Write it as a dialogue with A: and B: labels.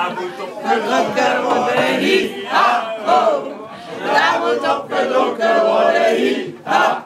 A: Daar moet op gedronken worden, hi, ha, ho. Daar moet op gedronken worden, hi, ha,